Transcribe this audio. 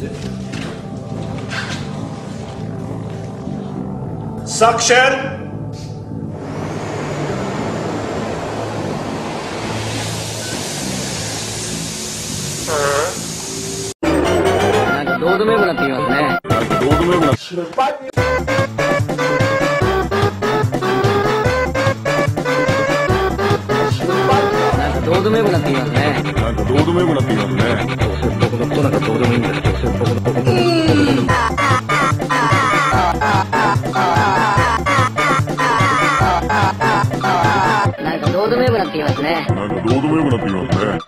Suction! なんかどうでもよくなってきますね。 なんかどうでもよくなってなんかどうでもよくなってきますね。 なんかどうでもよくなってきますね。 僕のことなんかどうでもいいんですけど、なんかどうでもよくなってきますね。 なんかどうでもよくなってきますね。